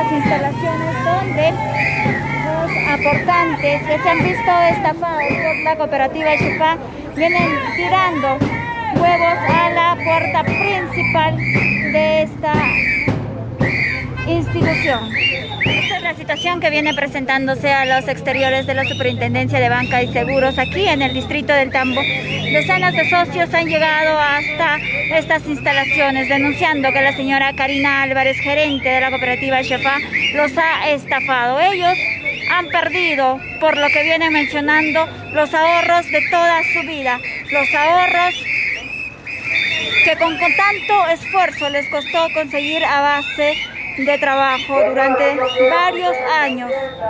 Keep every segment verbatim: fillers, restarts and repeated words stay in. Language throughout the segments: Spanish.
las instalaciones donde los aportantes que se han visto estafados por la cooperativa Xefá vienen tirando huevos a la puerta principal de esta institución. Esta es la situación que viene presentándose a los exteriores de la Superintendencia de Banca y Seguros aquí en el distrito del Tambo. Decenas de socios han llegado hasta estas instalaciones denunciando que la señora Karina Álvarez, gerente de la cooperativa Xefá, los ha estafado. Ellos han perdido, por lo que vienen mencionando, los ahorros de toda su vida, los ahorros que con, con tanto esfuerzo les costó conseguir a base de trabajo durante varios años.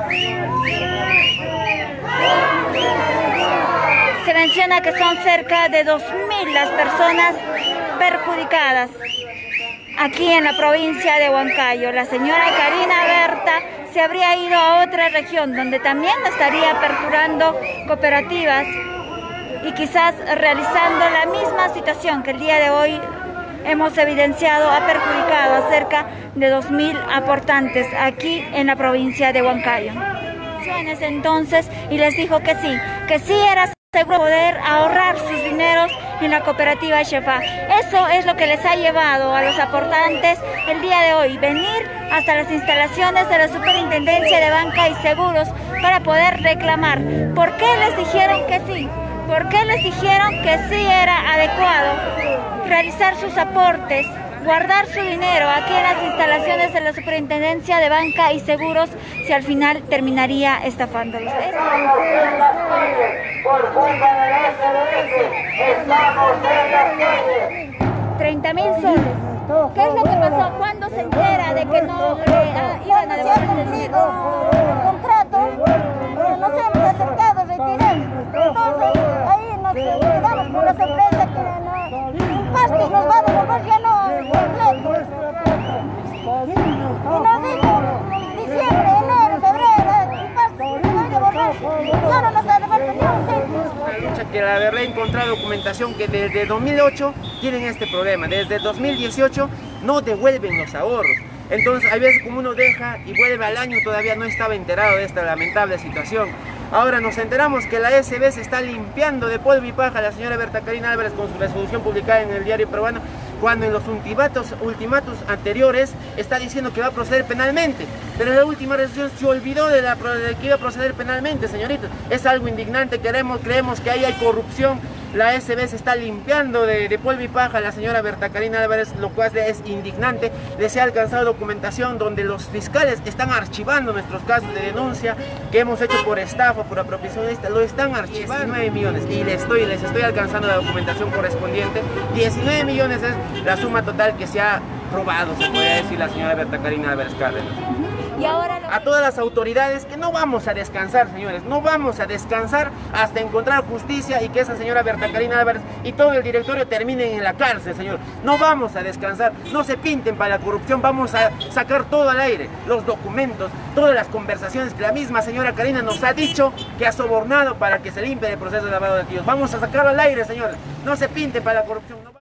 Se menciona que son cerca de dos mil las personas perjudicadas aquí en la provincia de Huancayo. La señora Karina Berta se habría ido a otra región donde también estaría aperturando cooperativas y quizás realizando la misma situación que el día de hoy hemos evidenciado ha perjudicado a cerca de dos mil aportantes aquí en la provincia de Huancayo. Entonces, y les dijo que sí, que sí era seguro poder ahorrar sus dineros en la cooperativa Xefá. Eso es lo que les ha llevado a los aportantes el día de hoy, venir hasta las instalaciones de la Superintendencia de Banca y Seguros para poder reclamar. ¿Por qué les dijeron que sí? ¿Por qué les dijeron que sí era adecuado realizar sus aportes, guardar su dinero aquí en las instalaciones de la Superintendencia de Banca y Seguros si al final terminaría estafándolos? treinta mil soles. ¿Qué es lo que pasó? ¿Cuándo se entera de que no le iban a devolver el dinero? El contrato, eh, nos hemos acercado a retirar. Entonces, ahí nos quedamos con la sorpresa que no, un pasto nos va a devolver ya no completo. Y nos dijo, diciembre, enero, febrero, un pasto nos va a devolver. Ya no nos ha devuelto ni un céntimo. Que la verdad he encontrado documentación que desde dos mil ocho tienen este problema, desde dos mil dieciocho no devuelven los ahorros. Entonces hay veces como uno deja y vuelve al año todavía no estaba enterado de esta lamentable situación. Ahora nos enteramos que la S B se está limpiando de polvo y paja a la señora Berta Karina Álvarez con su resolución publicada en el diario peruano, cuando en los ultimatos, ultimatos anteriores está diciendo que va a proceder penalmente. Pero en la última resolución se olvidó de, la, de que iba a proceder penalmente, señoritas. Es algo indignante, queremos, creemos que ahí hay corrupción. La S B se está limpiando de, de polvo y paja a la señora Berta Karina Álvarez, lo cual es indignante. Les he alcanzado documentación donde los fiscales están archivando nuestros casos de denuncia que hemos hecho por estafa, por apropiación, lo están archivando. diecinueve millones y les estoy, les estoy alcanzando la documentación correspondiente. diecinueve millones es la suma total que se ha robado, se podría decir, la señora Berta Karina Álvarez Cárdenas. Y ahora lo... A todas las autoridades que no vamos a descansar, señores, no vamos a descansar hasta encontrar justicia y que esa señora Berta Karina Álvarez y todo el directorio terminen en la cárcel, señor. No vamos a descansar, no se pinten para la corrupción, vamos a sacar todo al aire, los documentos, todas las conversaciones que la misma señora Karina nos ha dicho que ha sobornado para que se limpie el proceso de lavado de activos. Vamos a sacarlo al aire, señores, no se pinten para la corrupción. No...